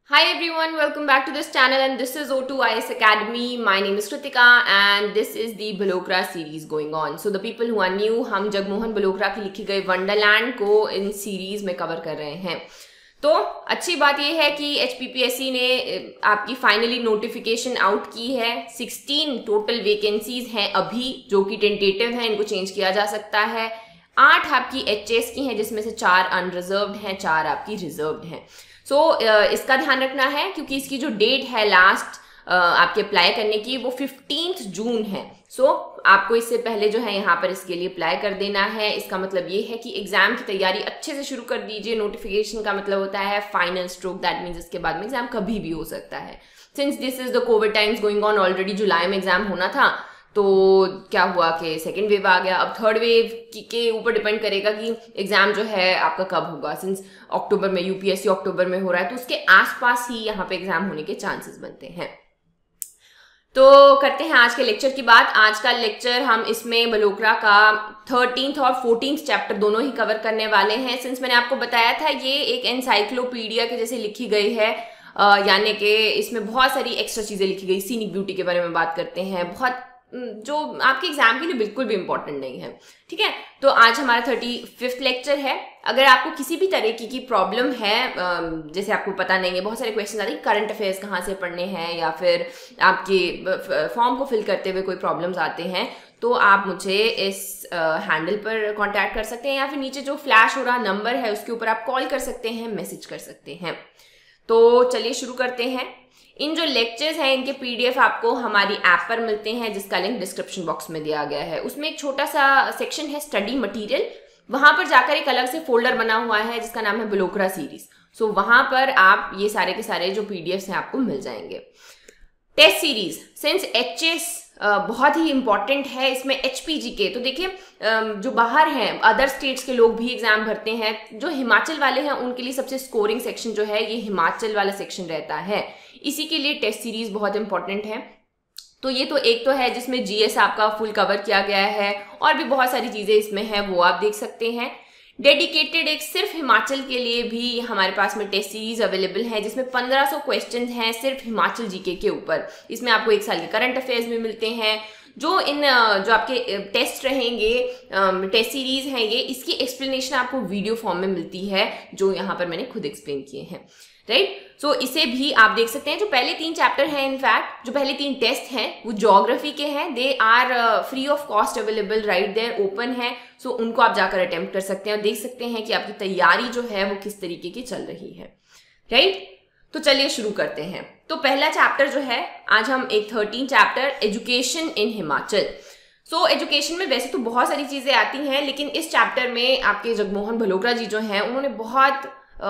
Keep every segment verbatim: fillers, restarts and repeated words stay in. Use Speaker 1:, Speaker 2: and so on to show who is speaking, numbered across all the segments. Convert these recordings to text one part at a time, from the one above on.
Speaker 1: Hi everyone, welcome back to this channel and this is O two I A S Academy. My name is Kritika and this is the Balokhra series going on. So the people who are new, हम जगमोहन बलोखरा की लिखी गई Wonderland को in series में cover कर रहे हैं। तो अच्छी बात यह है कि H P P S C ने आपकी फाइनली नोटिफिकेशन आउट की है। सोलह टोटल वैकेंसीज हैं अभी जो कि टेंटेटिव है, इनको चेंज किया जा सकता है। आठ आपकी H S की हैं जिसमें से चार अनरिजर्व्ड हैं, चार आपकी रिजर्व्ड हैं। सो so, uh, इसका ध्यान रखना है क्योंकि इसकी जो डेट है लास्ट uh, आपके अप्लाई करने की वो फिफ्टींथ जून है। सो so, आपको इससे पहले जो है यहाँ पर इसके लिए अप्लाई कर देना है। इसका मतलब ये है कि एग्जाम की तैयारी अच्छे से शुरू कर दीजिए। नोटिफिकेशन का मतलब होता है फाइनल स्ट्रोक, दैट मीन्स इसके बाद में एग्जाम कभी भी हो सकता है। Since this is the covid times going on, already जुलाई में एग्जाम होना था तो क्या हुआ कि सेकेंड वेव आ गया। अब थर्ड वेव के ऊपर डिपेंड करेगा कि एग्जाम जो है आपका कब होगा। सिंस अक्टूबर में यूपीएससी अक्टूबर में हो रहा है तो उसके आसपास ही यहाँ पे एग्जाम होने के चांसेस बनते हैं। तो करते हैं आज के लेक्चर की बात। आज का लेक्चर हम इसमें बलोखरा का थर्टीन्थ और फोर्टीन्थ चैप्टर दोनों ही कवर करने वाले हैं। सिंस मैंने आपको बताया था ये एक एनसाइक्लोपीडिया के जैसे लिखी गई है, यानी कि इसमें बहुत सारी एक्स्ट्रा चीजें लिखी गई। सीनिक ब्यूटी के बारे में बात करते हैं, बहुत जो आपके एग्जाम के लिए बिल्कुल भी इंपॉर्टेंट नहीं है। ठीक है, तो आज हमारा थर्टी फिफ्थ लेक्चर है। अगर आपको किसी भी तरह की, की प्रॉब्लम है, जैसे आपको पता नहीं है, बहुत सारे क्वेश्चन आते हैं करंट अफेयर्स कहाँ से पढ़ने हैं या फिर आपके फॉर्म को फिल करते हुए कोई प्रॉब्लम्स आते हैं, तो आप मुझे इस हैंडल पर कांटेक्ट कर सकते हैं या फिर नीचे जो फ्लैश हो रहा नंबर है उसके ऊपर आप कॉल कर सकते हैं, मैसेज कर सकते हैं। तो चलिए शुरू करते हैं। इन जो लेक्चर्स हैं इनके पीडीएफ आपको हमारी ऐप पर मिलते हैं जिसका लिंक डिस्क्रिप्शन बॉक्स में दिया गया है। उसमें एक छोटा सा सेक्शन है स्टडी मटेरियल, वहां पर जाकर एक अलग से फोल्डर बना हुआ है जिसका नाम है बलोखरा सीरीज। सो वहां पर आप ये सारे के सारे जो पीडीएफ हैं आपको मिल जाएंगे। टेस्ट सीरीज सिंस एचएस बहुत ही इंपॉर्टेंट है, इसमें एचपी जीके। तो देखिए जो बाहर हैं अदर स्टेट्स के लोग भी एग्जाम भरते हैं, जो हिमाचल वाले हैं उनके लिए सबसे स्कोरिंग सेक्शन जो है ये हिमाचल वाला सेक्शन रहता है। इसी के लिए टेस्ट सीरीज बहुत इंपॉर्टेंट है। तो ये तो एक तो है जिसमें जीएस आपका फुल कवर किया गया है और भी बहुत सारी चीजें इसमें है, वो आप देख सकते हैं। डेडिकेटेड एक सिर्फ हिमाचल के लिए भी हमारे पास में टेस्ट सीरीज अवेलेबल है जिसमें पंद्रह सौ क्वेश्चन हैं सिर्फ हिमाचल जीके के ऊपर। इसमें आपको एक साल के करंट अफेयर्स भी मिलते हैं। जो इन जो आपके टेस्ट रहेंगे, टेस्ट सीरीज हैं ये, इसकी एक्सप्लेनेशन आपको वीडियो फॉर्म में मिलती है जो यहाँ पर मैंने खुद एक्सप्लेन किए हैं, राइट। सो so, इसे भी आप देख सकते हैं। जो पहले तीन चैप्टर हैं, इनफैक्ट जो पहले तीन टेस्ट हैं वो ज्योग्राफी के हैं, they are free of cost available, right there, open है। सो so, उनको आप जाकर अटेम्प्ट कर सकते हैं और देख सकते हैं कि आपकी तैयारी जो है वो किस तरीके की चल रही है, राइट। तो चलिए शुरू करते हैं। तो पहला चैप्टर जो है आज हम एक thirteen chapter education in Himachal. So education में वैसे तो बहुत सारी चीजें आती हैं लेकिन इस चैप्टर में आपके जगमोहन बलोखरा जी जो हैं उन्होंने बहुत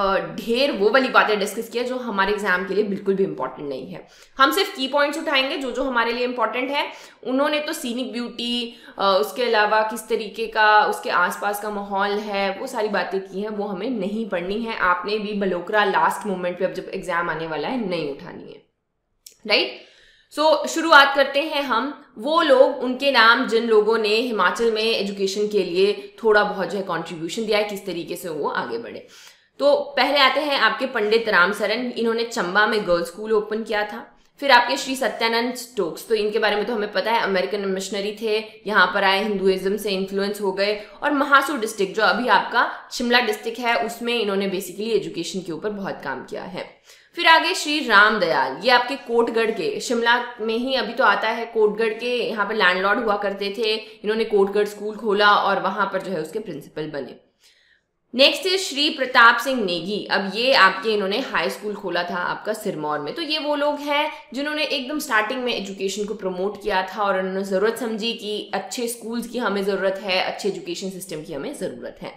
Speaker 1: ढेर वो वाली बातें डिस्कस किया जो हमारे एग्जाम के लिए बिल्कुल भी इंपॉर्टेंट नहीं है। हम सिर्फ की पॉइंट्स उठाएंगे जो जो हमारे लिए इंपॉर्टेंट है। उन्होंने तो सीनिक ब्यूटी, उसके अलावा किस तरीके का उसके आसपास का माहौल है, वो सारी बातें की हैं, वो हमें नहीं पढ़नी है। आपने भी बलोखरा लास्ट मोमेंट पे अब जब एग्जाम आने वाला है नहीं उठानी है, राइट। सो so, शुरुआत करते हैं हम। वो लोग, उनके नाम जिन लोगों ने हिमाचल में एजुकेशन के लिए थोड़ा बहुत जो है कॉन्ट्रीब्यूशन दिया है, किस तरीके से वो आगे बढ़े। तो पहले आते हैं आपके पंडित राम सरन, इन्होंने चंबा में गर्ल्स स्कूल ओपन किया था। फिर आपके श्री सत्यानंद स्टोक्स, तो इनके बारे में तो हमें पता है, अमेरिकन मिशनरी थे, यहाँ पर आए, हिंदुइज्म से इन्फ्लुएंस हो गए। और महासू डिस्ट्रिक्ट जो अभी आपका शिमला डिस्ट्रिक्ट है उसमें इन्होंने बेसिकली एजुकेशन के ऊपर बहुत काम किया है। फिर आगे श्री राम दयाल, ये आपके कोटगढ़ के, शिमला में ही अभी तो आता है, कोटगढ़ के यहाँ पर लैंडलॉर्ड हुआ करते थे। इन्होंने कोटगढ़ स्कूल खोला और वहां पर जो है उसके प्रिंसिपल बने। नेक्स्ट है श्री प्रताप सिंह नेगी, अब ये आपके इन्होंने हाई स्कूल खोला था आपका सिरमौर में। तो ये वो लोग हैं जिन्होंने एकदम स्टार्टिंग में एजुकेशन को प्रमोट किया था और उन्होंने ज़रूरत समझी कि अच्छे स्कूल्स की हमें ज़रूरत है, अच्छे एजुकेशन सिस्टम की हमें ज़रूरत है।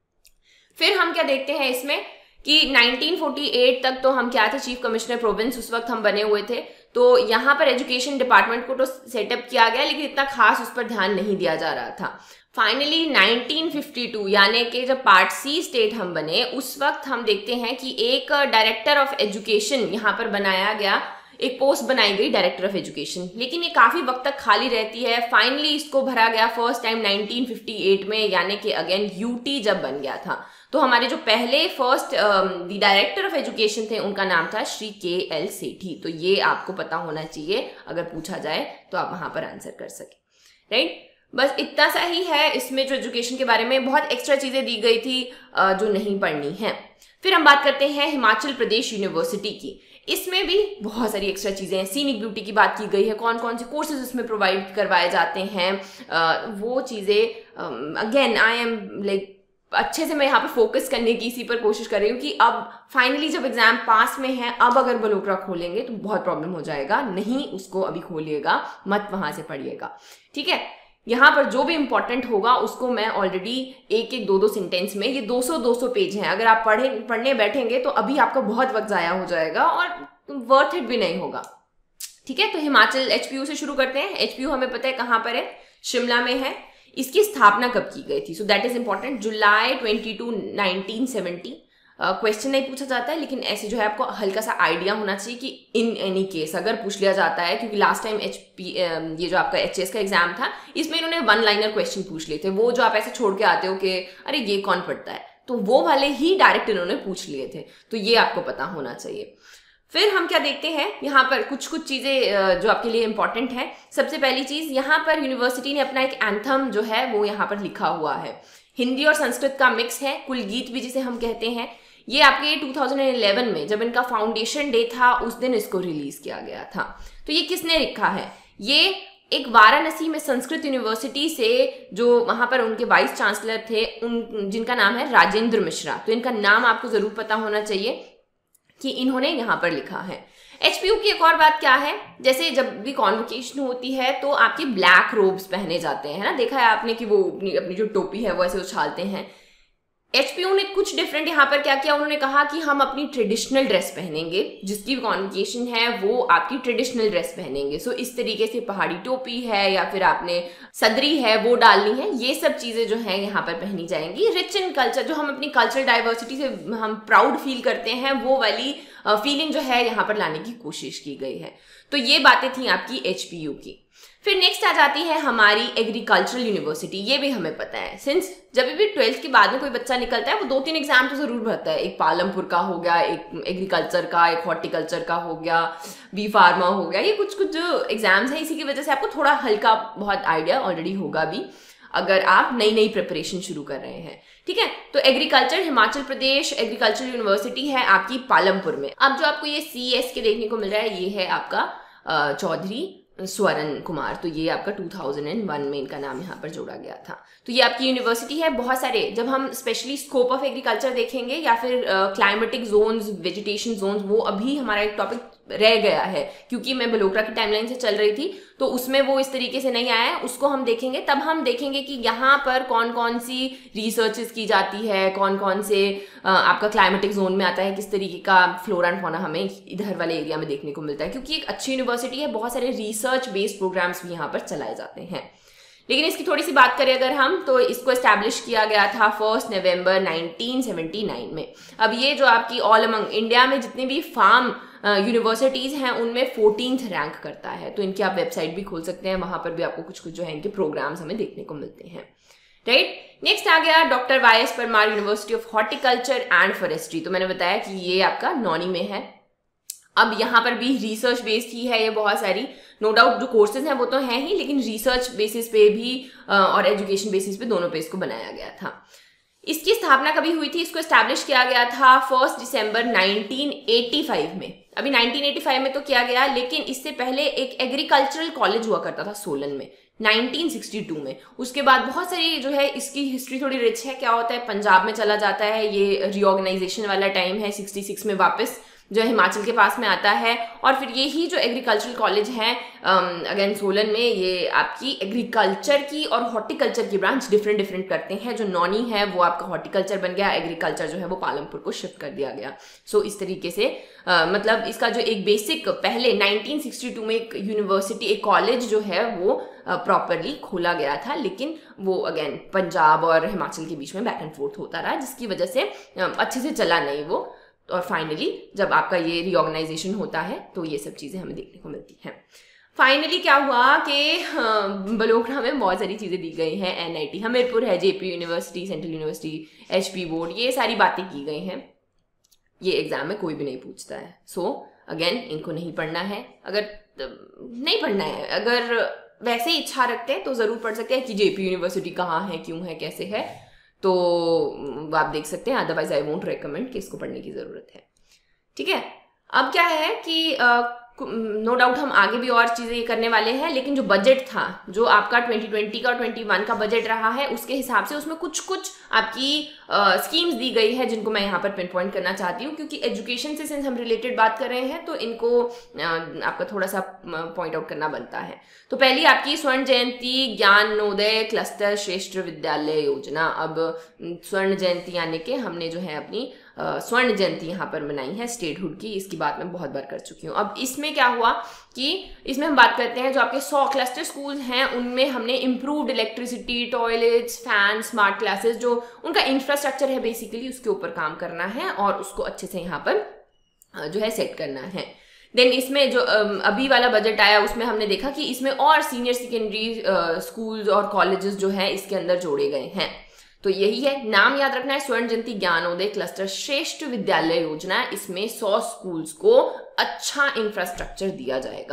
Speaker 1: फिर हम क्या देखते हैं इसमें कि नाइनटीन फोर्टी एट तक तो हम क्या थे, चीफ कमिश्नर प्रोविंस उस वक्त हम बने हुए थे। तो यहाँ पर एजुकेशन डिपार्टमेंट को तो सेटअप किया गया लेकिन इतना खास उस पर ध्यान नहीं दिया जा रहा था। फाइनली नाइनटीन फिफ्टी टू यानी कि जब पार्ट सी स्टेट हम बने उस वक्त हम देखते हैं कि एक डायरेक्टर ऑफ एजुकेशन यहाँ पर बनाया गया, एक पोस्ट बनाई गई डायरेक्टर ऑफ एजुकेशन, लेकिन ये काफी वक्त तक खाली रहती है। फाइनली इसको भरा गया first time nineteen fifty eight में, यानी कि अगेन यूटी जब बन गया था। तो हमारे जो पहले first the director of education थे उनका नाम था श्री के एल सेठी। तो ये आपको पता होना चाहिए, अगर पूछा जाए तो आप वहां पर आंसर कर सके, राइट। बस इतना सा ही है इसमें जो एजुकेशन के बारे में, बहुत एक्स्ट्रा चीजें दी गई थी जो नहीं पढ़नी है। फिर हम बात करते हैं हिमाचल प्रदेश यूनिवर्सिटी की। इसमें भी बहुत सारी एक्स्ट्रा चीजें हैं। सीनिक ब्यूटी की बात की गई है, कौन कौन से कोर्सेज उसमें प्रोवाइड करवाए जाते हैं, वो चीजें अगेन आई एम लाइक अच्छे से मैं यहाँ पर फोकस करने की इसी पर कोशिश कर रही हूँ कि अब फाइनली जब एग्जाम पास में है, अब अगर बलोखरा खोलेंगे तो बहुत प्रॉब्लम हो जाएगा, नहीं उसको अभी खोलिएगा मत, वहां से पढ़िएगा, ठीक है। यहाँ पर जो भी इंपॉर्टेंट होगा उसको मैं ऑलरेडी एक एक दो दो सेंटेंस में, ये दो सौ दो सौ पेज हैं, अगर आप पढ़े पढ़ने बैठेंगे तो अभी आपका बहुत वक्त जाया हो जाएगा और वर्थ इट भी नहीं होगा, ठीक है। तो हिमाचल एचपीयू से शुरू करते हैं। एचपीयू हमें पता है कहाँ पर है, शिमला में है। इसकी स्थापना कब की गई थी, so that is important, July twenty two nineteen seventy. Question नहीं पूछा जाता है, लेकिन ऐसे जो है आपको हल्का सा आइडिया होना चाहिए कि इन एनी केस अगर पूछ लिया जाता है, क्योंकि लास्ट टाइम एच पी ये जो आपका एच एस का एग्जाम था इसमें इन्होंने वन लाइनर क्वेश्चन पूछ लिए थे, वो जो आप ऐसे छोड़ के आते हो कि अरे ये कौन पढ़ता है, तो वो वाले ही डायरेक्ट इन्होंने पूछ लिए थे, तो ये आपको पता होना चाहिए। फिर हम क्या देखते हैं, यहाँ पर कुछ कुछ चीजें जो आपके लिए इंपॉर्टेंट है। सबसे पहली चीज, यहाँ पर यूनिवर्सिटी ने अपना एक एंथम जो है वो यहाँ पर लिखा हुआ है, हिंदी और संस्कृत का मिक्स है, कुलगीत भी जिसे हम कहते हैं। ये आपके टू थाउजेंड इलेवन में जब इनका फाउंडेशन डे था उस दिन इसको रिलीज किया गया था। तो ये किसने लिखा है, ये एक वाराणसी में संस्कृत यूनिवर्सिटी से जो वहां पर उनके वाइस चांसलर थे उन जिनका नाम है राजेंद्र मिश्रा। तो इनका नाम आपको जरूर पता होना चाहिए कि इन्होंने यहाँ पर लिखा है। एचपीयू की एक और बात क्या है, जैसे जब भी कॉन्वोकेशन होती है तो आपके ब्लैक रोब्स पहने जाते हैं ना, देखा है आपने कि वो अपनी अपनी जो टोपी है वो ऐसे उछालते हैं। एचपीयू ने कुछ डिफरेंट यहाँ पर क्या किया, उन्होंने कहा कि हम अपनी ट्रेडिशनल ड्रेस पहनेंगे, जिसकी भी कॉन्वोकेशन है वो आपकी ट्रेडिशनल ड्रेस पहनेंगे। सो इस तरीके से पहाड़ी टोपी है या फिर आपने सदरी है वो डालनी है, ये सब चीजें जो है यहाँ पर पहनी जाएंगी। रिच इन कल्चर, जो हम अपनी कल्चरल डाइवर्सिटी से हम प्राउड फील करते हैं, वो वाली फीलिंग जो है यहाँ पर लाने की कोशिश की गई है। तो ये बातें थी आपकी एचपीयू की। फिर नेक्स्ट आ जाती है हमारी एग्रीकल्चरल यूनिवर्सिटी। ये भी हमें पता है, सिंस जब भी ट्वेल्थ के बाद में कोई बच्चा निकलता है वो दो तीन एग्जाम तो जरूर भरता है, एक पालमपुर का हो गया, एक एग्रीकल्चर का, एक हॉर्टिकल्चर का हो गया, बी फार्मा हो गया, ये कुछ कुछ जो एग्जाम्स हैं, इसी की वजह से आपको थोड़ा हल्का बहुत आइडिया ऑलरेडी होगा भी अगर आप नई नई प्रिपरेशन शुरू कर रहे हैं, ठीक है। तो agriculture Himachal Pradesh agriculture university है आपकी पालमपुर में। अब जो आपको ये सी एस के देखने को मिल रहा है, ये है आपका चौधरी स्वर्ण कुमार। तो ये आपका टू थाउजेंड वन में इनका नाम यहाँ पर जोड़ा गया था। तो ये आपकी यूनिवर्सिटी है। बहुत सारे, जब हम स्पेशली स्कोप ऑफ एग्रीकल्चर देखेंगे या फिर क्लाइमेटिक जोन्स, वेजिटेशन जोन्स, वो अभी हमारा एक टॉपिक रह गया है, क्योंकि मैं बलोखरा की टाइमलाइन से चल रही थी तो उसमें वो इस तरीके से नहीं आया है, उसको हम देखेंगे। तब हम देखेंगे कि यहाँ पर कौन कौन सी रिसर्चेस की जाती है, कौन कौन से आपका क्लाइमेटिक जोन में आता है, किस तरीके का फ्लोरा एंड फौना हमें इधर वाले एरिया में देखने को मिलता है। क्योंकि एक अच्छी यूनिवर्सिटी है, बहुत सारे रिसर्च बेस्ड प्रोग्राम्स भी यहाँ पर चलाए जाते हैं। लेकिन इसकी थोड़ी सी बात करें अगर हम, तो इसको एस्टैब्लिश किया गया था first November nineteen seventy nine में। अब ये जो आपकी ऑल अमंग इंडिया में जितने भी फार्म यूनिवर्सिटीज हैं उनमें फोर्टीन्थ रैंक करता है। तो इनकी आप वेबसाइट भी खोल सकते हैं, वहां पर भी आपको कुछ कुछ जो है इनके प्रोग्राम्स हमें देखने को मिलते हैं, राइट। नेक्स्ट आ गया doctor Y S Parmar university of horticulture and forestry. तो मैंने बताया कि ये आपका नौनी में है। अब यहाँ पर भी रिसर्च बेस्ड ही है ये बहुत सारी, नो डाउट जो कोर्सेज हैं वो तो हैं ही, लेकिन रिसर्च बेसिस पे भी और एजुकेशन बेसिस पे दोनों पे इसको बनाया गया था। इसकी स्थापना कभी हुई थी, इसको एस्टैब्लिश किया गया था first December nineteen eighty five में। अभी नाइनटीन एटी फाइव में तो किया गया, लेकिन इससे पहले एक एग्रीकल्चरल कॉलेज हुआ करता था सोलन में नाइनटीन सिक्सटी टू में। उसके बाद बहुत सारी जो है इसकी हिस्ट्री थोड़ी रिच है। क्या होता है, पंजाब में चला जाता है, ये रीऑर्गेनाइजेशन वाला टाइम है, सिक्सटी सिक्स में वापस जो है हिमाचल के पास में आता है। और फिर ये ही जो एग्रीकल्चरल कॉलेज है अगेन सोलन में, ये आपकी एग्रीकल्चर की और हॉर्टिकल्चर की ब्रांच डिफरेंट डिफरेंट करते हैं। जो नौनी है वो आपका हॉर्टिकल्चर बन गया, एग्रीकल्चर जो है वो पालमपुर को शिफ्ट कर दिया गया। सो so, इस तरीके से आ, मतलब इसका जो एक बेसिक पहले नाइनटीन सिक्सटी टू में एक यूनिवर्सिटी, एक कॉलेज जो है वो प्रॉपरली खोला गया था, लेकिन वो अगेन पंजाब और हिमाचल के बीच में बैक एंड फोर्थ होता रहा, जिसकी वजह से अच्छे से चला नहीं वो। और फाइनली जब आपका ये रीऑर्गेनाइजेशन होता है तो ये सब चीजें हमें देखने को मिलती हैं। फाइनली क्या हुआ कि बलोखरा में बहुत सारी चीज़ें दी गई हैं, एन आई टी हमीरपुर है, J P university, central university, H P board, ये सारी बातें की गई हैं। ये एग्जाम में कोई भी नहीं पूछता है। सो so, अगेन इनको नहीं पढ़ना है। अगर नहीं पढ़ना है, अगर वैसे ही इच्छा रखते हैं तो ज़रूर पढ़ सकते हैं कि जे पी यूनिवर्सिटी कहाँ है, क्यों है, कैसे है, तो आप देख सकते हैं। अदरवाइज आई वोंट रिकमेंड कि इसको पढ़ने की ज़रूरत है। ठीक है, अब क्या है कि नो डाउट हम आगे भी और चीज़ें करने वाले हैं, लेकिन जो बजट था, जो आपका ट्वेंटी ट्वेंटी का और ट्वेंटी वन का बजट रहा है, उसके हिसाब से उसमें कुछ कुछ आपकी स्कीम्स दी गई है जिनको मैं यहाँ पर पिन पॉइंट करना चाहती हूँ, क्योंकि एजुकेशन से सिंस हम रिलेटेड बात कर रहे हैं तो इनको uh, आपका थोड़ा सा पॉइंट आउट करना बनता है। तो पहली आपकी स्वर्ण जयंती ज्ञानोदय क्लस्टर श्रेष्ठ विद्यालय योजना। अब स्वर्ण जयंती यानी कि हमने जो है अपनी स्वर्ण जयंती यहाँ पर मनाई है स्टेटहुड की, इसकी बात मैं बहुत बार कर चुकी हूँ। अब इसमें क्या हुआ कि इसमें हम बात करते हैं जो आपके सौ क्लस्टर स्कूल हैं उनमें हमने improved electricity, toilets, fan, smart classes, जो उनका इंफ्रास्ट्रक्चर है बेसिकली उसके ऊपर काम करना है और उसको अच्छे से यहाँ पर जो है सेट करना है। देन इसमें जो अभी वाला बजट आया उसमें हमने देखा कि इसमें और सीनियर सेकेंडरी स्कूल्स और कॉलेजेस जो है इसके अंदर जोड़े गए हैं। तो यही है, नाम याद रखना है, स्वर्ण जयंती ज्ञानोदय क्लस्टर श्रेष्ठ विद्यालय योजना। इसमें सौ स्कूल्स को अच्छा इंफ्रास्ट्रक्चर दिया जाएगा।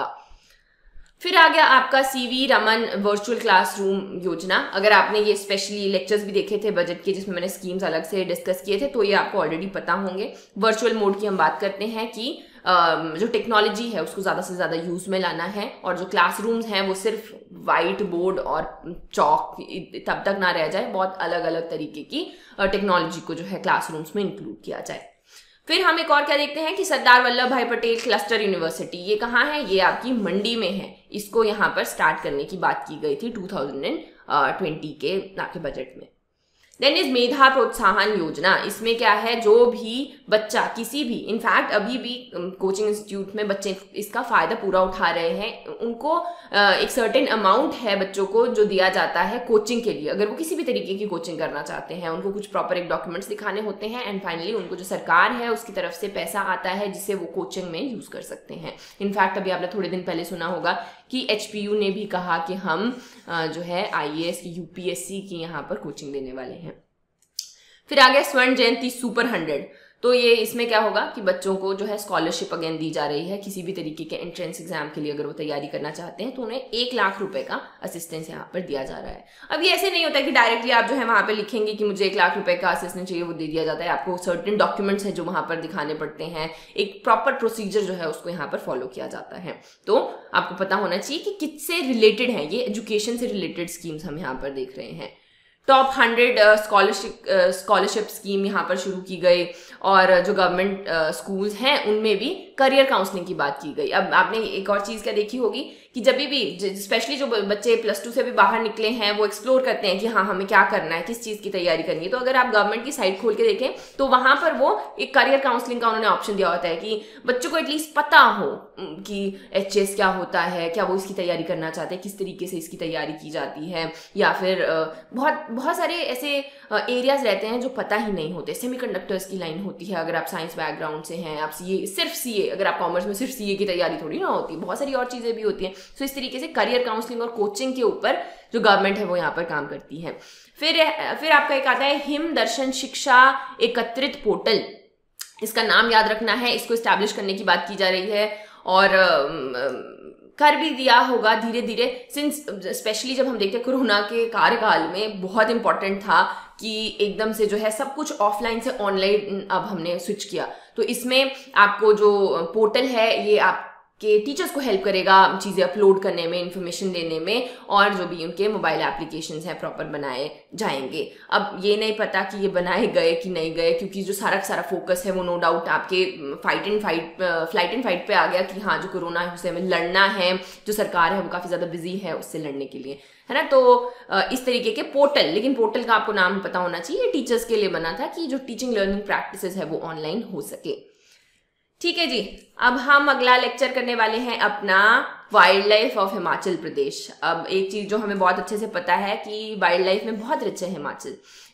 Speaker 1: फिर आ गया आपका सीवी रमन वर्चुअल क्लासरूम योजना। अगर आपने ये स्पेशली लेक्चर्स भी देखे थे बजट के जिसमें मैंने स्कीम्स अलग से डिस्कस किए थे तो ये आपको ऑलरेडी पता होंगे। वर्चुअल मोड की हम बात करते हैं कि जो टेक्नोलॉजी है उसको ज़्यादा से ज़्यादा यूज़ में लाना है और जो क्लासरूम्स हैं वो सिर्फ वाइट बोर्ड और चौक तब तक ना रह जाए, बहुत अलग अलग तरीके की टेक्नोलॉजी को जो है क्लासरूम्स में इंक्लूड किया जाए। फिर हम एक और क्या देखते हैं कि सरदार वल्लभ भाई पटेल क्लस्टर यूनिवर्सिटी, ये कहाँ है, ये आपकी मंडी में है। इसको यहाँ पर स्टार्ट करने की बात की गई थी टू थाउजेंड ट्वेंटी के नाके बजट में। देन इज मेधा प्रोत्साहन योजना। इसमें क्या है, जो भी बच्चा किसी भी, इनफैक्ट अभी भी कोचिंग इंस्टीट्यूट में बच्चे इसका फ़ायदा पूरा उठा रहे हैं, उनको एक सर्टेन अमाउंट है बच्चों को जो दिया जाता है कोचिंग के लिए। अगर वो किसी भी तरीके की कोचिंग करना चाहते हैं उनको कुछ प्रॉपर एक डॉक्यूमेंट्स दिखाने होते हैं एंड फाइनली उनको जो सरकार है उसकी तरफ से पैसा आता है जिससे वो कोचिंग में यूज़ कर सकते हैं। इनफैक्ट अभी आपने थोड़े दिन पहले सुना होगा कि एच पी यू ने भी कहा कि हम जो है आई ए एस की, यू पी एस सी की यहाँ पर कोचिंग देने वाले हैं। फिर आ गया स्वर्ण जयंती सुपर हंड्रेड। तो ये इसमें क्या होगा कि बच्चों को जो है स्कॉलरशिप अगेन दी जा रही है किसी भी तरीके के एंट्रेंस एग्जाम के लिए। अगर वो तैयारी करना चाहते हैं तो उन्हें एक लाख रुपए का असिस्टेंस यहाँ पर दिया जा रहा है। अब ये ऐसे नहीं होता कि डायरेक्टली आप जो है वहाँ पे लिखेंगे कि मुझे एक लाख रुपए का असिस्टेंस चाहिए, वो दे दिया जाता है। आपको सर्टेन डॉक्यूमेंट्स हैं जो वहाँ पर दिखाने पड़ते हैं, एक प्रॉपर प्रोसीजर जो है उसको यहाँ पर फॉलो किया जाता है। तो आपको पता होना चाहिए कि किससे रिलेटेड है ये, एजुकेशन से रिलेटेड स्कीम्स हम यहाँ पर देख रहे हैं। Top hundred scholarship scholarship scheme यहाँ पर शुरू की गई और जो गवर्नमेंट स्कूल्स uh, हैं उनमें भी करियर काउंसलिंग की बात की गई। अब आपने एक और चीज़ क्या देखी होगी कि जब भी स्पेशली जो बच्चे प्लस टू से भी बाहर निकले हैं वो एक्सप्लोर करते हैं कि हाँ हमें क्या करना है, किस चीज़ की तैयारी करनी है। तो अगर आप गवर्नमेंट की साइट खोल के देखें तो वहाँ पर वो एक करियर काउंसलिंग का उन्होंने ऑप्शन दिया होता है कि बच्चों को एटलीस्ट पता हो कि एच एस क्या होता है, क्या वो इसकी तैयारी करना चाहते हैं, किस तरीके से इसकी तैयारी की जाती है। या फिर बहुत बहुत सारे ऐसे एरियाज रहते हैं जो पता ही नहीं होते। सेमीकंडक्टर्स की लाइन होती है, अगर आप साइंस बैकग्राउंड से हैं, आप सी ए, सिर्फ सी ए, अगर आप कॉमर्स में सिर्फ सी ए की तैयारी थोड़ी ना होती, बहुत सारी और चीज़ें भी होती हैं। सो इस तरीके से करियर काउंसलिंग और कोचिंग के ऊपर जो गवर्नमेंट है वो यहाँ पर काम करती है। फिर फिर आपका एक आता है हिम दर्शन शिक्षा एकत्रित पोर्टल। इसका नाम याद रखना है, इसको इस्टेब्लिश करने की बात की जा रही है और कर भी दिया होगा धीरे धीरे, सिंस स्पेशली जब हम देखते हैं कोरोना के कार्यकाल में बहुत इंपॉर्टेंट था कि एकदम से जो है सब कुछ ऑफलाइन से ऑनलाइन अब हमने स्विच किया। तो इसमें आपको जो पोर्टल है ये आप के टीचर्स को हेल्प करेगा चीज़ें अपलोड करने में, इन्फॉर्मेशन देने में, और जो भी उनके मोबाइल एप्लीकेशंस हैं प्रॉपर बनाए जाएंगे। अब ये नहीं पता कि ये बनाए गए कि नहीं गए, क्योंकि जो सारा सारा फोकस है वो नो डाउट आपके fight and fight flight and fight पे आ गया कि हाँ जो कोरोना है उसे हमें लड़ना है, जो सरकार है वो काफ़ी ज़्यादा बिजी है उससे लड़ने के लिए, है ना। तो इस तरीके के पोर्टल, लेकिन पोर्टल का आपको नाम पता होना चाहिए, टीचर्स के लिए बना था कि जो टीचिंग लर्निंग प्रैक्टिसेस है वो ऑनलाइन हो सके। ठीक है जी, अब हम अगला लेक्चर करने वाले हैं अपना wildlife of Himachal Pradesh. अब एक चीज़ जो हमें बहुत अच्छे से पता है कि वाइल्ड लाइफ में बहुत रिच है हिमाचल।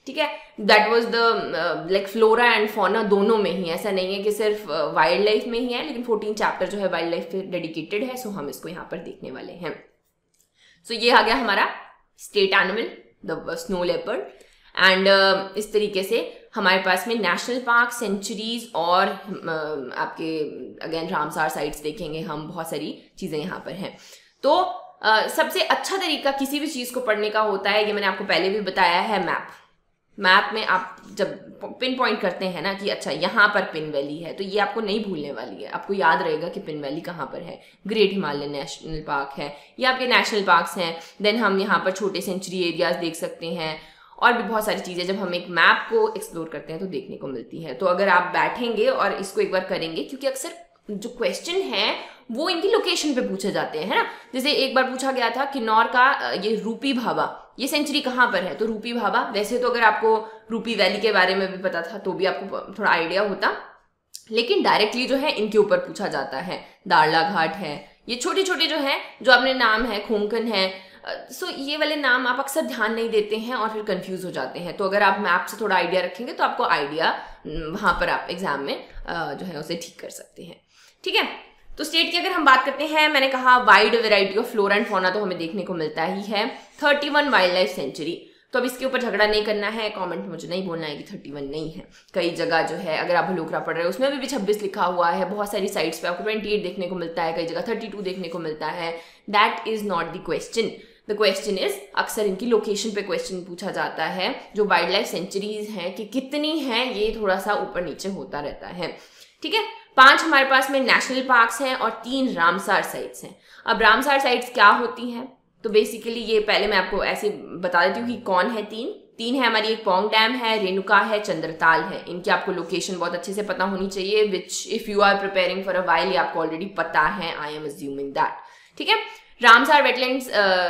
Speaker 1: ठीक है। That was the like flora and fauna दोनों में ही, ऐसा नहीं है कि सिर्फ वाइल्ड लाइफ में ही है, लेकिन फोर्टीन चैप्टर जो है वाइल्ड लाइफ पे डेडिकेटेड है, सो हम इसको यहाँ पर देखने वाले हैं। सो so, ये आ गया हमारा state animal the snow leopard. And uh, इस तरीके से हमारे पास में नेशनल पार्क, सेंचुरीज और uh, आपके अगेन रामसार साइट्स देखेंगे हम, बहुत सारी चीज़ें यहाँ पर हैं। तो uh, सबसे अच्छा तरीका किसी भी चीज़ को पढ़ने का होता है, ये मैंने आपको पहले भी बताया है, मैप। मैप में आप जब पिन पॉइंट करते हैं ना कि अच्छा यहाँ पर पिन वैली है, तो ये आपको नहीं भूलने वाली है, आपको याद रहेगा कि पिन वैली कहाँ पर है। ग्रेट हिमालयन नेशनल पार्क है, ये आपके नेशनल पार्क्स हैं। देन हम यहाँ पर छोटे सेंचुरी एरियाज देख सकते हैं, और भी बहुत सारी चीज़ें जब हम एक मैप को एक्सप्लोर करते हैं तो देखने को मिलती है। तो अगर आप बैठेंगे और इसको एक बार करेंगे, क्योंकि अक्सर जो क्वेश्चन है वो इनकी लोकेशन पे पूछे जाते हैं, है ना। जैसे एक बार पूछा गया था किन्नौर का ये रूपी भाभा, ये सेंचुरी कहाँ पर है, तो रूपी भाभा। वैसे तो अगर आपको रूपी वैली के बारे में भी पता था तो भी आपको थोड़ा आइडिया होता, लेकिन डायरेक्टली जो है इनके ऊपर पूछा जाता है। दाड़ला घाट है, ये छोटे छोटे जो है जो आपने नाम है, खोंकन है, सो so, ये वाले नाम आप अक्सर ध्यान नहीं देते हैं और फिर कंफ्यूज हो जाते हैं। तो अगर आप मैप से थोड़ा आइडिया रखेंगे तो आपको आइडिया वहाँ पर आप एग्जाम में जो है उसे ठीक कर सकते हैं, ठीक है। तो स्टेट की अगर हम बात करते हैं, मैंने कहा wide variety of flora and fauna तो हमें देखने को मिलता ही है। Thirty one wildlife sanctuary, तो अब इसके ऊपर झगड़ा नहीं करना है, कमेंट में मुझे नहीं बोलना है कि थर्टी वन नहीं है। कई जगह जो है अगर आप बलोखरा पढ़ रहे हो उसमें भी, भी छब्बीस लिखा हुआ है, बहुत सारी साइट्स पे आपको ट्वेंटी एट देखने को मिलता है, कई जगह थर्टी टू देखने को मिलता है। That is not the question. The question is, अक्सर इनकी लोकेशन पे क्वेश्चन पूछा जाता है। जो वाइल्ड लाइफ सेंचुरीज हैं कि कितनी हैं, ये थोड़ा सा ऊपर नीचे होता रहता है, ठीक है। पांच हमारे पास में नेशनल पार्क्स हैं और तीन रामसार साइट्स हैं। अब रामसार साइट्स क्या होती हैं, तो बेसिकली ये पहले मैं आपको ऐसे बता देती हूँ कि कौन है। तीन तीन है हमारी, एक पोंग डैम है, रेणुका है, चंद्रताल है। इनकी आपको लोकेशन बहुत अच्छे से पता होनी चाहिए, which if you are preparing for a while ये आपको ऑलरेडी पता है, आई एम अज्यूमिंग दैट, ठीक है। रामसार वेटलैंड्स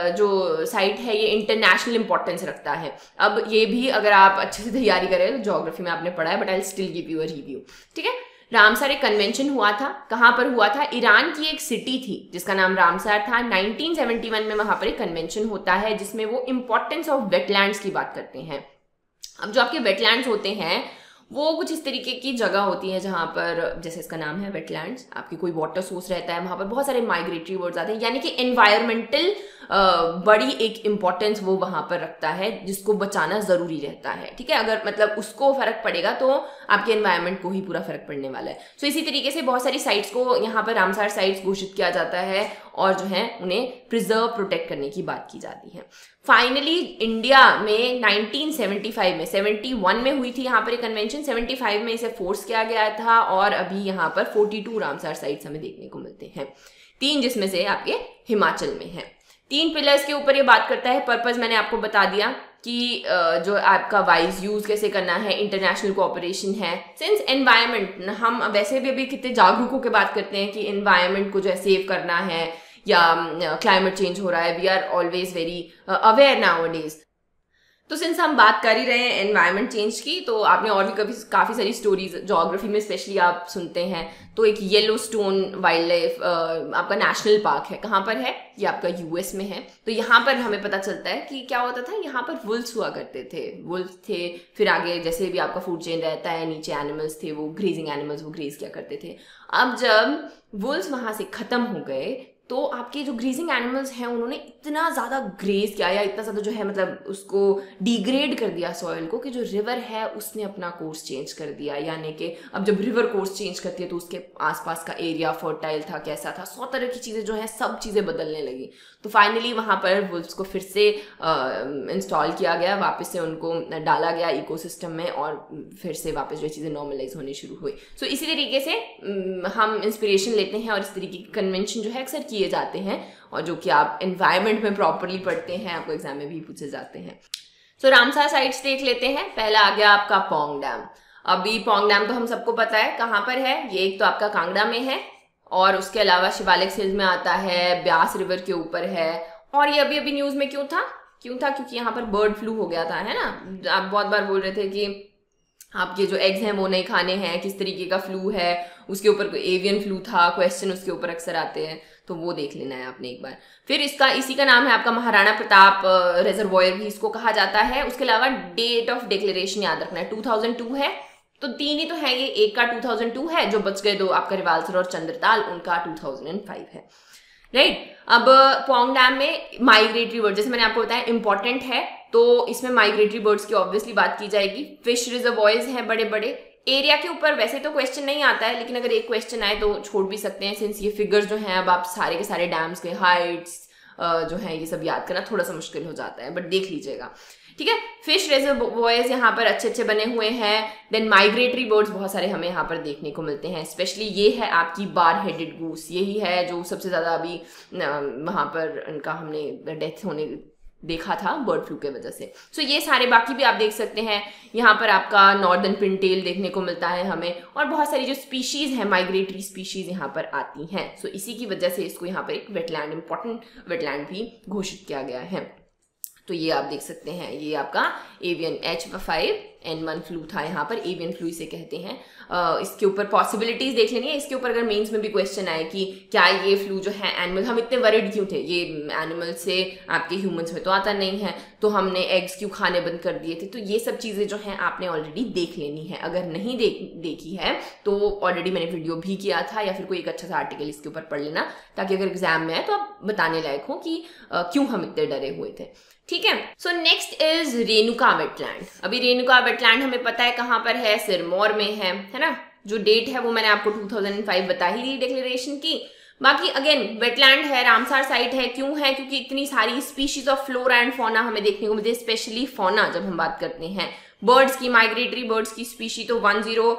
Speaker 1: जो साइट है ये इंटरनेशनल इंपॉर्टेंस रखता है। अब ये भी अगर आप अच्छे से तैयारी करें तो ज्योग्राफी में आपने पढ़ा है, but I still give you a review, ठीक है। रामसार एक कन्वेंशन हुआ था, कहाँ पर हुआ था, ईरान की एक सिटी थी जिसका नाम रामसार था। नाइनटीन सेवेंटी वन में वहां पर एक कन्वेंशन होता है जिसमें वो इंपॉर्टेंस ऑफ वेटलैंड्स की बात करते हैं। अब जो आपके वेटलैंड्स होते हैं वो कुछ इस तरीके की जगह होती है जहां पर, जैसे इसका नाम है वेटलैंड्स, आपकी कोई वाटर सोर्स रहता है, वहां पर बहुत सारे माइग्रेटरी बर्ड्स आते हैं, यानी कि एनवायरमेंटल बड़ी एक इंपॉर्टेंस वो वहां पर रखता है जिसको बचाना जरूरी रहता है, ठीक है। अगर मतलब उसको फर्क पड़ेगा तो आपके एनवायरमेंट को ही पूरा फर्क पड़ने वाला है। सो इसी तरीके से बहुत सारी साइट्स को यहाँ पर रामसार साइट्स घोषित किया जाता है और जो है उन्हें प्रिजर्व प्रोटेक्ट करने की बात की जाती है। फाइनली इंडिया में नाइनटीन सेवेंटी फाइव में सेवेंटी वन में हुई थी यहाँ पर एक कन्वेंशन, सेवेंटी फाइव में इसे फोर्स किया गया था और अभी यहाँ पर फोर्टी टू रामसार साइट्स हमें देखने को मिलते हैं, तीन जिसमें से आपके हिमाचल में है। तीन पिलर्स के ऊपर ये बात करता है। पर्पस मैंने आपको बता दिया कि जो आपका वाइज यूज कैसे करना है, इंटरनेशनल कोऑपरेशन है, सिंस एनवायरनमेंट, हम वैसे भी अभी कितने जागरूक होकर बात करते हैं कि एनवायरनमेंट को जो है सेव करना है या क्लाइमेट चेंज हो रहा है, we are always very aware nowadays. तो सिंस हम बात कर ही रहे हैं एनवायरनमेंट चेंज की, तो आपने और भी कभी काफ़ी सारी स्टोरीज ज्योग्राफी में स्पेशली आप सुनते हैं। तो एक येलो स्टोन वाइल्ड लाइफ आपका नेशनल पार्क है, कहाँ पर है, ये आपका यूएस में है। तो यहाँ पर हमें पता चलता है कि क्या होता था, यहाँ पर वुल्स हुआ करते थे, वुल्स थे, फिर आगे जैसे भी आपका फूड चेन रहता है, नीचे एनिमल्स थे, वो ग्रेजिंग एनिमल्स, वो ग्रेज किया करते थे। अब जब वुल्स वहाँ से ख़त्म हो गए तो आपके जो ग्रेजिंग एनिमल्स हैं उन्होंने इतना ज़्यादा ग्रेज किया या इतना ज़्यादा जो है मतलब उसको डिग्रेड कर दिया सॉइल को कि जो रिवर है उसने अपना कोर्स चेंज कर दिया। यानी कि अब जब रिवर कोर्स चेंज करती है तो उसके आसपास का एरिया फर्टाइल था, कैसा था, सौ तरह की चीज़ें जो है सब चीज़ें बदलने लगी। तो फाइनली वहाँ पर वुल्व्स को फिर से इंस्टॉल किया गया, वापस से उनको डाला गया इकोसिस्टम में और फिर से वापस जो चीज़ें नॉर्मलाइज होनी शुरू हुई। सो so, इसी तरीके से हम इंस्पिरेशन लेते हैं और इस तरीके की कन्वेंशन जो है अक्सर किए जाते हैं और जो कि आप एनवायरनमेंट में प्रॉपरली पढ़ते हैं, आपको एग्जाम में भी पूछे जाते हैं। सो so, रामसार साइट्स देख लेते हैं। पहला आ गया आपका पोंग डैम। अभी पोंग डैम तो हम सबको पता है कहाँ पर है, ये एक तो आपका कांगड़ा में है और उसके अलावा शिवालिक हिल्स में आता है, ब्यास रिवर के ऊपर है। और ये अभी अभी न्यूज़ में क्यों था क्यों था क्योंकि यहाँ पर बर्ड फ्लू हो गया था, है ना। आप बहुत बार बोल रहे थे कि आपके जो एग्स हैं वो नहीं खाने हैं, किस तरीके का फ्लू है, उसके ऊपर एवियन फ्लू था क्वेश्चन उसके ऊपर अक्सर आते हैं, तो वो देख लेना है आपने एक बार। फिर इसका इसी का नाम है आपका महाराणा प्रताप रिजर्वॉयर भी इसको कहा जाता है। उसके अलावा डेट ऑफ डिक्लेरेशन याद रखना है, टू थाउजेंड टू है, तो तीन ही तो है ये, एक का टू थाउजेंड टू है, जो बच गए दो आपका रिवाल्सर और चंद्रताल उनका टू थाउजेंड फाइव है, राइट right? अब पोंग डैम में माइग्रेटरी बर्ड, जैसे मैंने आपको बताया इंपॉर्टेंट है, तो इसमें माइग्रेटरी बर्ड्स की ऑब्वियसली बात की जाएगी। फिश रिजर्वॉयर्स हैं बड़े बड़े, एरिया के ऊपर वैसे तो क्वेश्चन नहीं आता है, लेकिन अगर एक क्वेश्चन आए तो छोड़ भी सकते हैं, सिंस ये फिगर्स जो हैं अब आप सारे के सारे डैम्स के हाइट्स जो है ये सब याद करना थोड़ा सा मुश्किल हो जाता है, बट देख लीजिएगा, ठीक है। फिश रिजर्वॉयर्स यहाँ पर अच्छे अच्छे बने हुए हैं। देन माइग्रेटरी बर्ड्स बहुत सारे हमें यहाँ पर देखने को मिलते हैं, स्पेशली ये है आपकी बार हेडेड गूस, यही है जो सबसे ज़्यादा अभी वहाँ पर इनका हमने डेथ होने देखा था बर्ड फ्लू के वजह से। सो so, ये सारे बाकी भी आप देख सकते हैं। यहाँ पर आपका नॉर्दर्न पिनटेल देखने को मिलता है हमें, और बहुत सारी जो स्पीशीज़ हैं माइग्रेटरी स्पीशीज़ यहाँ पर आती हैं। सो so, इसी की वजह से इसको यहाँ पर एक वेटलैंड, इंपॉर्टेंट वेटलैंड भी घोषित किया गया है। तो ये आप देख सकते हैं, ये आपका avian H five N one flu था, यहाँ पर एवियन फ्लू इसे कहते हैं। uh, इसके ऊपर पॉसिबिलिटीज देख लेनी है। इसके ऊपर अगर मेंस में भी क्वेश्चन आए कि क्या ये फ्लू जो है एनिमल, हम इतने वरिड क्यों थे, ये एनिमल से आपके ह्यूमंस में तो आता नहीं है, तो हमने एग्स क्यों खाने बंद कर दिए थे, तो ये सब चीज़ें जो हैं आपने ऑलरेडी देख लेनी है। अगर नहीं देख देखी है तो ऑलरेडी मैंने वीडियो भी किया था, या फिर कोई एक अच्छा सा आर्टिकल इसके ऊपर पढ़ लेना, ताकि अगर एग्जाम में आए तो आप बताने लायक हो कि uh, क्यों हम इतने डरे हुए थे, ठीक है। So next is Renuka wetland. अभी रेणुका वेटलैंड हमें पता है कहाँ पर है, सिरमौर में है, है ना। जो डेट है वो मैंने आपको टू थाउजेंड फाइव बता ही दी डिक्लेरेशन की। बाकी अगेन वेटलैंड है, रामसार साइट है, क्यों है, क्योंकि इतनी सारी species of flora and fauna हमें देखने को मिलती है, स्पेशली फौना जब हम बात करते हैं बर्ड्स की, माइग्रेटरी बर्ड्स की स्पीशी तो वन जीरो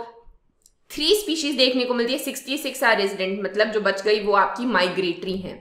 Speaker 1: थ्री स्पीशीज देखने को मिलती है, सिक्सटी सिक्स आर रेजिडेंट, मतलब जो बच गई वो आपकी माइग्रेटरी है।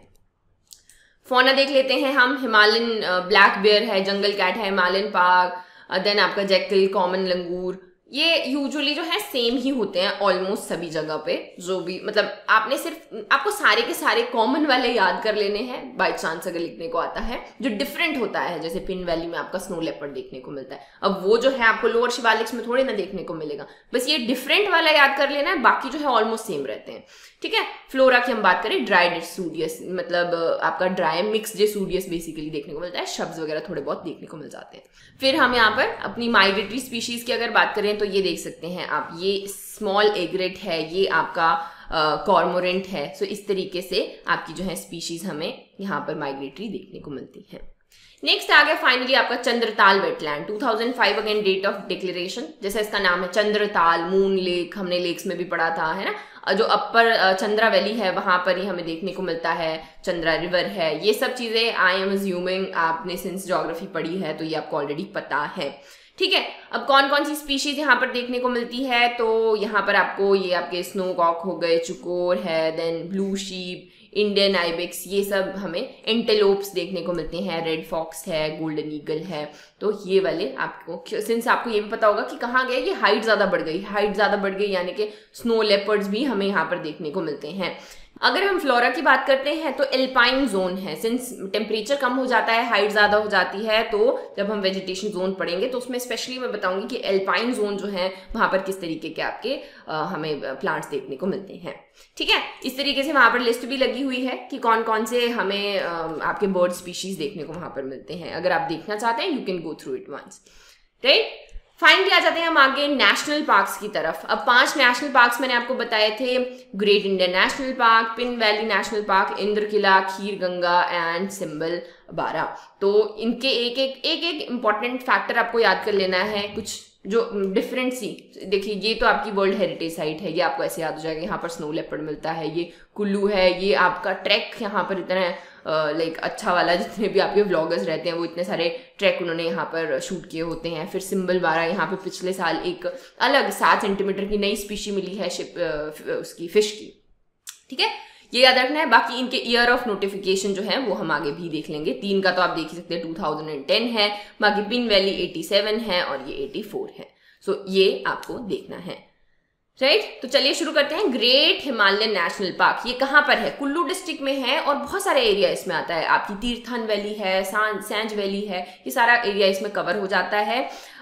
Speaker 1: फौना देख लेते हैं हम, हिमालयन ब्लैक बेयर है, जंगल कैट है, हिमालयन पार्क, देन आपका जैकल, कॉमन लंगूर, ये यूजुअली जो है सेम ही होते हैं ऑलमोस्ट सभी जगह पे। जो भी मतलब आपने सिर्फ आपको सारे के सारे कॉमन वाले याद कर लेने हैं बाई चांस अगर लिखने को आता है। जो डिफरेंट होता है, जैसे पिन वैली में आपका स्नो लेपर्ड देखने को मिलता है, अब वो जो है आपको लोअर शिवालिक्स में थोड़े ना देखने को मिलेगा, बस ये डिफरेंट वाला याद कर लेना है, बाकी जो है ऑलमोस्ट सेम रहते हैं, ठीक है। फ्लोरा की हम बात करें, ड्राई डेसूडियस, मतलब आपका ड्राई मिक्स डेसूडियस बेसिकली देखने को मिलता है, शब्द वगैरह थोड़े बहुत देखने को मिल जाते हैं। फिर हम यहाँ पर अपनी माइग्रेटरी स्पीशीज की अगर बात करें तो ये देख सकते हैं आप, ये स्मॉल एग्रेट है, ये आपका कॉर्मोरेंट है। सो इस तरीके से आपकी जो है स्पीशीज हमें यहाँ पर माइग्रेटरी देखने को मिलती है। नेक्स्ट आ गया फाइनली आपका Chandratal wetland, two thousand five again date of declaration, जैसा इसका नाम है चंद्रताल, मून लेक, हमने लेक्स में भी पढ़ा था, है ना। जो अपर चंद्रा वैली है वहां पर ही हमें देखने को मिलता है, चंद्रा रिवर है, ये सब चीजें आई एम अज्यूमिंग आपने सिंस ज्योग्राफी पढ़ी है तो ये आपको ऑलरेडी पता है, ठीक है। अब कौन कौन सी स्पीशीज यहाँ पर देखने को मिलती है, तो यहाँ पर आपको ये आपके स्नो कॉक हो गए, चुकोर है, then blue sheep, Indian ibex, ये सब हमें एंटेलोप्स देखने को मिलते हैं, रेड फॉक्स है, गोल्डन ईगल है। तो ये वाले आपको, सिंस आपको ये भी पता होगा कि कहाँ गया, ये हाइट ज़्यादा बढ़ गई, हाइट ज़्यादा बढ़ गई यानी कि स्नो लेपर्ड्स भी हमें यहाँ पर देखने को मिलते हैं। अगर हम फ्लोरा की बात करते हैं तो एल्पाइन जोन है, सिंस टेम्परेचर कम हो जाता है, हाइट ज़्यादा हो जाती है, तो जब हम वेजिटेशन जोन पढ़ेंगे तो उसमें स्पेशली मैं बताऊंगी कि एल्पाइन जोन जो है वहाँ पर किस तरीके के आपके आ, हमें प्लांट्स देखने को मिलते हैं, ठीक है। इस तरीके से वहाँ पर लिस्ट भी लगी हुई है कि कौन कौन से हमें आ, आपके बर्ड स्पीशीज देखने को वहाँ पर मिलते हैं। अगर आप देखना चाहते हैं you can go through it once, right. Finally आ जाते हैं हम आगे नेशनल पार्क्स की तरफ। अब पांच नेशनल पार्क्स मैंने आपको बताए थे, great Indian national park, Pin valley national park, Indra Kila, Kheer Ganga and Simbal Bara. तो इनके एक एक एक एक इम्पॉर्टेंट फैक्टर आपको याद कर लेना है, कुछ जो डिफरेंट सी, देखिए ये तो आपकी वर्ल्ड हेरिटेज साइट है, ये आपको ऐसे याद हो जाएगा, यहाँ पर स्नो लेपर्ड मिलता है, ये कुल्लू है, ये आपका ट्रैक यहाँ पर इतना लाइक uh, अच्छा वाला, जितने भी आपके व्लॉगर्स रहते हैं वो इतने सारे ट्रैक उन्होंने यहाँ पर शूट किए होते हैं। फिर सिंबल बारा, यहाँ पे पिछले साल एक अलग सात सेंटीमीटर की नई स्पीशी मिली है शिप uh, उसकी फिश की, ठीक है, ये याद रखना है। बाकी इनके ईयर ऑफ नोटिफिकेशन जो है वो हम आगे भी देख लेंगे, तीन का तो आप देख ही सकते हैं, टू थाउजेंड टेन है, बाकी पिन वैली एटी सेवन है और ये एटी फोर है। सो so, ये आपको देखना है, राइट right? तो चलिए शुरू करते हैं। ग्रेट हिमालयन नेशनल पार्क, ये कहाँ पर है, कुल्लू डिस्ट्रिक्ट में है और बहुत सारे एरिया इसमें आता है। आपकी तीर्थन वैली है, सैंज वैली है, ये सारा एरिया इसमें कवर हो जाता है।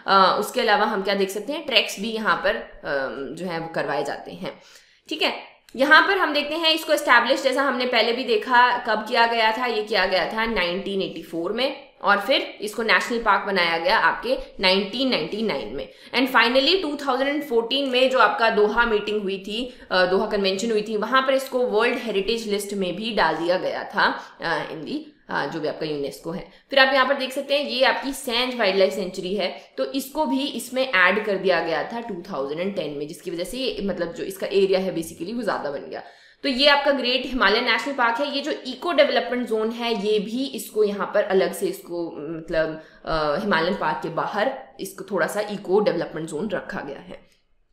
Speaker 1: उसके अलावा हम क्या देख सकते हैं, ट्रैक्स भी यहाँ पर जो है वो करवाए जाते हैं। ठीक है, यहाँ पर हम देखते हैं इसको एस्टैब्लिश, जैसा हमने पहले भी देखा, कब किया गया था, ये किया गया था नाइनटीन एटी फोर में, और फिर इसको नेशनल पार्क बनाया गया आपके नाइनटीन नाइंटी नाइन में, and finally two thousand fourteen में जो आपका दोहा मीटिंग हुई थी, दोहा कन्वेंशन हुई थी, वहां पर इसको वर्ल्ड हेरिटेज लिस्ट में भी डाल दिया गया था इन दी जो भी आपका यूनेस्को है। फिर आप यहाँ पर देख सकते हैं ये आपकी सैंज वाइल्ड लाइफ सेंचुरी है, तो इसको भी इसमें ऐड कर दिया गया था टू थाउजेंड टेन में, जिसकी वजह से ये मतलब जो इसका एरिया है बेसिकली वो ज्यादा बन गया। तो ये आपका ग्रेट हिमालयन नेशनल पार्क है। ये जो इको डेवलपमेंट जोन है ये भी इसको यहाँ पर अलग से इसको मतलब हिमालयन पार्क के बाहर इसको थोड़ा सा इको डेवलपमेंट जोन रखा गया है।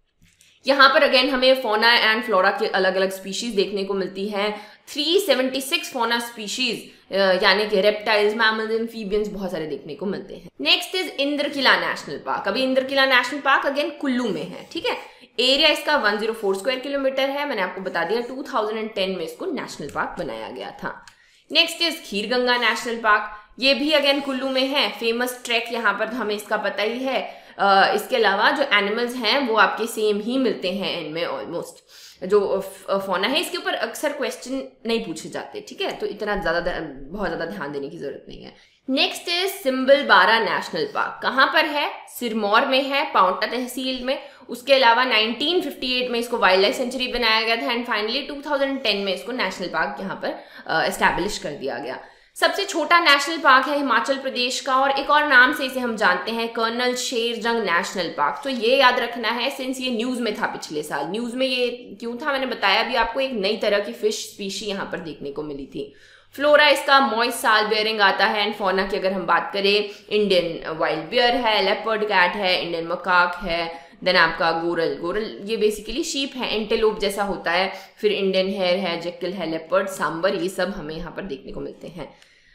Speaker 1: यहाँ पर अगेन हमें फोना एंड फ्लोरा के अलग अलग स्पीशीज देखने को मिलती है। Three seventy six fauna species यानी कि रेप्टाइल्स, मैमल्स, एम्फीबियंस बहुत सारे देखने को मिलते हैं। Next is Indrakila national park. अभी Indrakila national park again Kullu में है। ठीक है, एरिया इसका one hundred four square kilometre है। मैंने आपको बता दिया टू थाउजेंड टेन में इसको नेशनल पार्क बनाया गया था। Next is Khirganga national park. ये भी अगेन कुल्लू में है। फेमस ट्रैक यहाँ पर हमें इसका पता ही है। uh, इसके अलावा जो एनिमल्स हैं वो आपके सेम ही मिलते हैं इनमें ऑलमोस्ट। जो फोना है इसके ऊपर अक्सर क्वेश्चन नहीं पूछे जाते। ठीक है, तो इतना ज्यादा बहुत ज्यादा ध्यान देने की जरूरत नहीं है। Next is Simbalbara national park. कहाँ पर है? सिरमौर में है, पांवटा तहसील में। उसके अलावा नाइनटीन फिफ्टी एट में इसको वाइल्ड लाइफ सेंचुरी बनाया गया था and finally two thousand ten में इसको नेशनल पार्क यहाँ पर एस्टैब्लिश कर दिया गया। सबसे छोटा नेशनल पार्क है हिमाचल प्रदेश का, और एक और नाम से इसे हम जानते हैं, कर्नल शेरजंग नेशनल पार्क। तो ये याद रखना है सिंस ये न्यूज में था पिछले साल। न्यूज में ये क्यों था मैंने बताया भी आपको, एक नई तरह की फिश स्पीशी यहाँ पर देखने को मिली थी। फ्लोरा इसका मॉइस्ट साल बेयरिंग आता है एंड फोना की अगर हम बात करें, इंडियन वाइल्ड बियर है, लेपर्ड कैट है, इंडियन मकाक है, देन आपका गोरल गोरल ये बेसिकली शीप है, एंटेलोप जैसा होता है, फिर इंडियन हेयर है, जेकल है, लेपर्ड, सांबर, ये सब हमें यहाँ पर देखने को मिलते हैं।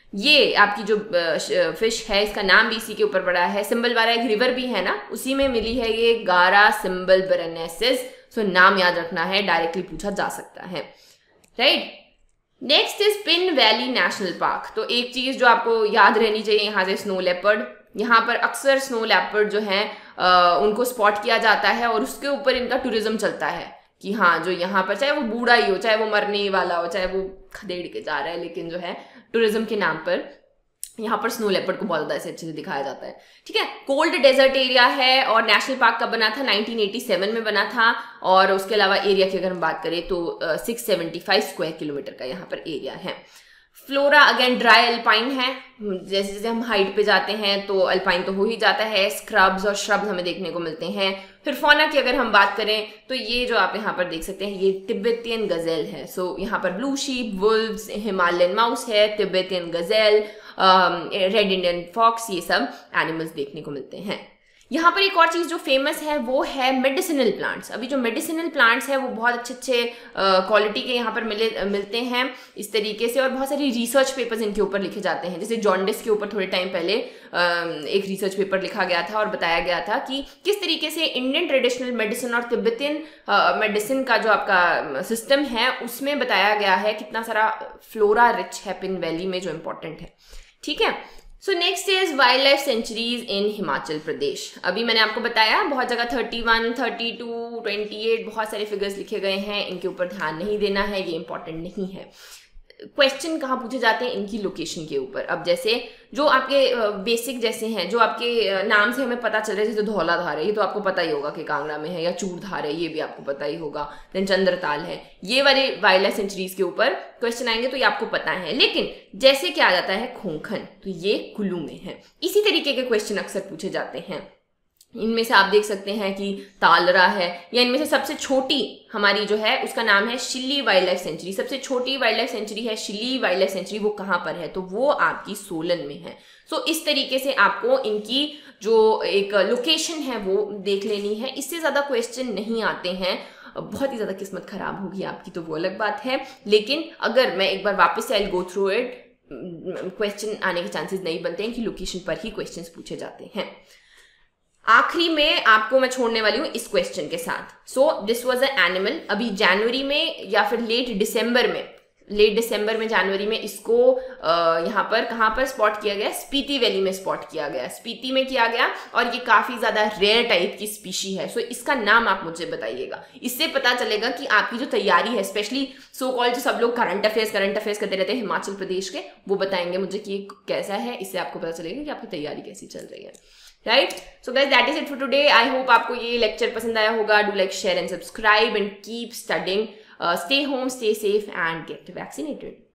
Speaker 1: ये आपकी जो फिश है इसका नाम भी इसी के ऊपर पड़ा है। सिम्बलबारा एक रिवर भी है ना, उसी में मिली है ये, गारा सिम्बलबरनेसिस। सो नाम याद रखना है, डायरेक्टली पूछा जा सकता है, right. Next is Pin valley national park. तो एक चीज जो आपको याद रहनी चाहिए यहाँ से, स्नो लेपर्ड। यहाँ पर अक्सर स्नो लेपर्ड जो हैं उनको स्पॉट किया जाता है और उसके ऊपर इनका टूरिज्म चलता है कि हाँ जो यहाँ पर चाहे वो बूढ़ा ही हो, चाहे वो मरने वाला हो, चाहे वो खदेड़ के जा रहा है, लेकिन जो है टूरिज्म के नाम पर यहाँ पर स्नो लेपर्ड को बहुत ज्यादा ऐसे अच्छे से दिखाया जाता है। ठीक है, कोल्ड डेजर्ट एरिया है और नेशनल पार्क कब बना था? नाइनटीन एटी सेवन में बना था। और उसके अलावा एरिया की अगर हम बात करें तो six seventy five square kilometre का यहाँ पर एरिया है। फ्लोरा अगेन ड्राई अल्पाइन है। जैसे जैसे हम हाइट पे जाते हैं तो अल्पाइन तो हो ही जाता है, स्क्रब्स और श्रब्स हमें देखने को मिलते हैं। फिर फौना की अगर हम बात करें तो ये जो आप यहाँ पर देख सकते हैं ये तिब्बतियन गजेल है। सो so, यहाँ पर blue sheep, wolves, Himalayan mouse है, Tibetan gazelle, red Indian fox, ये सब एनिमल्स देखने को मिलते हैं। यहाँ पर एक और चीज जो फेमस है वो है मेडिसिनल प्लांट्स। अभी जो मेडिसिनल प्लांट्स है वो बहुत अच्छे अच्छे क्वालिटी के यहाँ पर मिले मिलते हैं इस तरीके से, और बहुत सारी रिसर्च पेपर्स इनके ऊपर लिखे जाते हैं। जैसे जॉन्डिस के ऊपर थोड़े टाइम पहले एक रिसर्च पेपर लिखा गया था और बताया गया था कि किस तरीके से इंडियन ट्रेडिशनल मेडिसिन और तिब्बतियन मेडिसिन का जो आपका सिस्टम है उसमें बताया गया है कितना सारा फ्लोरा रिच है पिन वैली में, जो इम्पोर्टेंट है। ठीक है, so next is wild life sanctuaries in Himachal Pradesh. अभी मैंने आपको बताया बहुत जगह thirty one, thirty two, twenty eight बहुत सारे फिगर्स लिखे गए हैं, इनके ऊपर ध्यान नहीं देना है, ये इंपॉर्टेंट नहीं है। क्वेश्चन कहाँ पूछे जाते हैं? इनकी लोकेशन के ऊपर। अब जैसे जो आपके बेसिक जैसे हैं, जो आपके नाम से हमें पता चल रहा है, जैसे धौलाधार है, ये तो आपको पता ही होगा कि कांगड़ा में है, या चूड़धार है, ये भी आपको पता ही होगा। देन चंद्रताल है, ये वाले वाइल्ड लाइफ सेंचुरीज के ऊपर क्वेश्चन आएंगे तो ये आपको पता है। लेकिन जैसे क्या आ जाता है खोखन, तो ये कुल्लू में है। इसी तरीके के क्वेश्चन अक्सर पूछे जाते हैं। इनमें से आप देख सकते हैं कि तालरा है, या इनमें से सबसे छोटी हमारी जो है उसका नाम है शिल्ली वाइल्ड लाइफ सेंचुरी। सबसे छोटी वाइल्ड लाइफ सेंचुरी है शिल्ली वाइल्ड लाइफ सेंचुरी, वो कहाँ पर है? तो वो आपकी सोलन में है। सो so, इस तरीके से आपको इनकी जो एक लोकेशन है वो देख लेनी है। इससे ज्यादा क्वेश्चन नहीं आते हैं। बहुत ही ज्यादा किस्मत खराब होगी आपकी तो वो अलग बात है, लेकिन अगर मैं एक बार वापस से I go through it, question आने के चांसेस नहीं बनते हैं कि लोकेशन पर ही क्वेश्चन पूछे जाते हैं। आखिरी में आपको मैं छोड़ने वाली हूँ इस क्वेश्चन के साथ। So this was a animal. अभी जनवरी में या फिर लेट दिसंबर में लेट दिसंबर में, जनवरी में इसको यहाँ पर कहाँ पर स्पॉट किया गया, स्पीति वैली में स्पॉट किया गया, स्पीति में किया गया, और ये काफी ज्यादा रेयर टाइप की स्पीशी है। सो so, इसका नाम आप मुझे बताइएगा। इससे पता चलेगा कि आपकी जो तैयारी है, स्पेशली सो कॉल्ड जो सब लोग करंट अफेयर्स करंट अफेयर्स करते रहते हैं हिमाचल प्रदेश के, वो बताएंगे मुझे कि ये कैसा है। इससे आपको पता चलेगा कि आपकी तैयारी कैसी चल रही है, right. So guys, that is it for today. I hope आपको ये लेक्चर पसंद आया होगा। Do like, share and subscribe and keep studying. Uh, stay home, stay safe, and get vaccinated.